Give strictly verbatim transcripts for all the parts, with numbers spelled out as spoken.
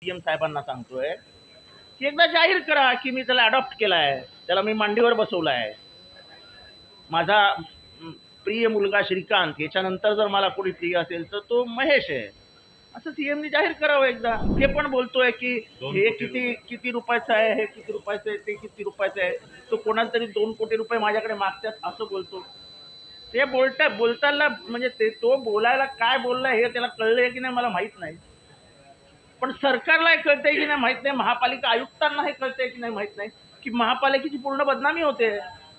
CM साहेबांना सांगतोय की एकदा जाहीर करा की मी त्याला अडॉप्ट केलाय, त्याला मी मांडीवर बसवलाय. माझा अं, प्रिय मुलगा श्रीकांत, याच्यानंतर जर मला कोणी प्रिय असेल तर तो महेश आहे, असं सीएमनी जाहीर करावं एकदा. हे पण बोलतोय की हे किती किती रुपयाचं आहे, हे किती रुपयाचं आहे, ते किती रुपयाचं आहे, तो कोणाला तरी दोन कोटी रुपये माझ्याकडे मागतात असं बोलतो. ते बोलता बोलताना म्हणजे ते तो बोलायला काय बोललाय हे त्याला कळलंय की नाही मला माहित नाही, पण सरकारला हे कळतंय की नाही माहित नाही, महापालिका आयुक्तांना हे कळतंय की नाही माहित नाही की महापालिकेची पूर्ण बदनामी होते.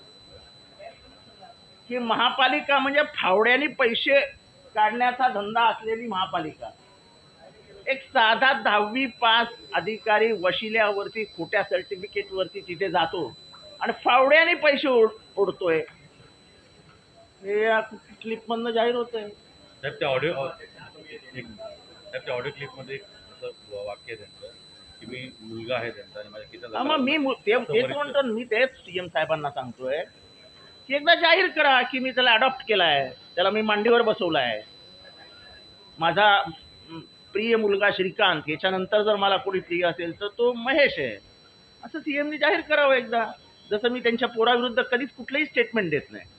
की महापालिका म्हणजे फावड्यानी पैसे काढण्याचा धंदा असलेली महापालिका. एक साधा दहावी पास अधिकारी वशिल्यावरती खोट्या सर्टिफिकेट वरती तिथे जातो आणि फावड्याने पैसे ओढतोय. हे या क्लिप मधनं जाहीर होतंय. साहेब त्या ऑडिओ साहेब त्या ऑडिओ क्लिप मध्ये असं वाक्य आहे त्यांचं की मी मुलगा आहे त्यांचा आणि माझ्या किती. मग मी ते तेच म्हणतो, मी तेच सीएम साहेबांना सांगतोय की एकदा जाहीर करा की मी त्याला अडॉप्ट केलाय, त्याला मी मांडीवर बसवलाय. माझा अं, प्रिय मुलगा श्रीकांत, याच्यानंतर जर मला कोणी प्रिय असेल तर तो महेश आहे, असं सीएमनी जाहीर करावं एकदा. जसं मी त्यांच्या पोराविरुद्ध कधीच कुठलंही स्टेटमेंट देत नाही,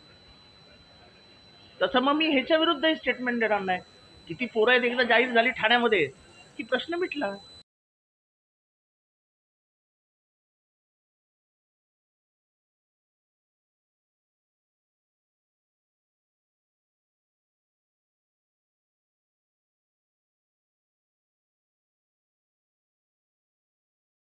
तसं मग मी ह्याच्या विरुद्धही स्टेटमेंट देणार नाही. किती पोरं आहेत एकदा जाहीर झाली ठाण्यामध्ये की प्रश्न मिटला.